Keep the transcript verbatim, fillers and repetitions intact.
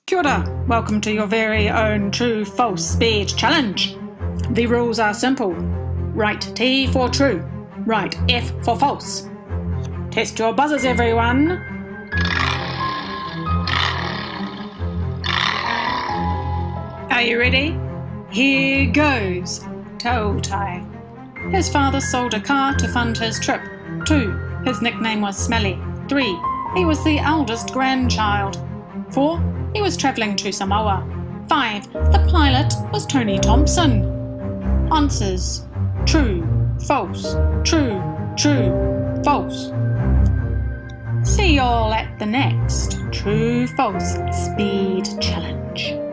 Kia ora. Welcome to your very own true false speed challenge. The rules are simple. Write T for true, write F for false. Test your buzzers, everyone. Are you ready? Here goes. Toe tie. His father sold a car to fund his trip. Two, his nickname was Smelly. Three, he was the eldest grandchild. Four, he was travelling to Samoa. Five, the pilot was Tony Thompson. Answers: true, false, true, true, false. See you all at the next True False Speed Challenge.